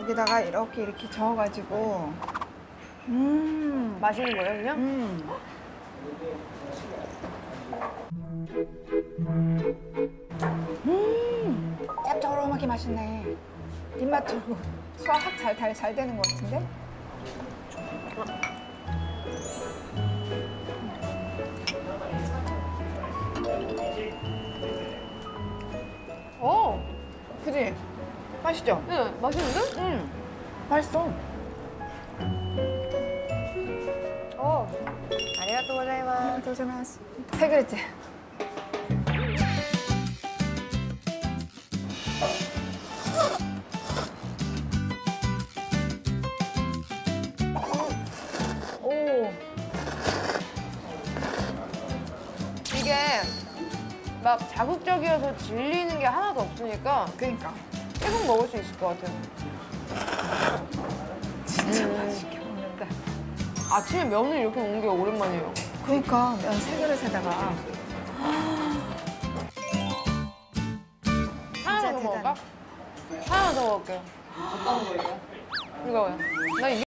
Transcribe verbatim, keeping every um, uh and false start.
여기다가 이렇게 이렇게 저어가지고 음 마시는 거예요, 그냥? 음. 음, 짭조름하게 맛있네. 입맛 들고 소화 확 잘 잘 잘 되는 것 같은데? 어, 그지? 맛있죠? 네, 맛있는데? 응, 맛있어. 어, 아리가또 고자이마스. 도전하스. 세 그릇째. 오, 이게 막 자극적이어서 질리는 게 하나도 없으니까 그러니까 계속 먹을 수 있을 것 같아요. 진짜 음. 맛있게 먹는다. 아침에 면을 이렇게 먹는 게 오랜만이에요. 그러니까 면 세 그릇에다가 하나 더 대단해. 먹을까? 하나 더 먹을게요. 이거요. 나 이게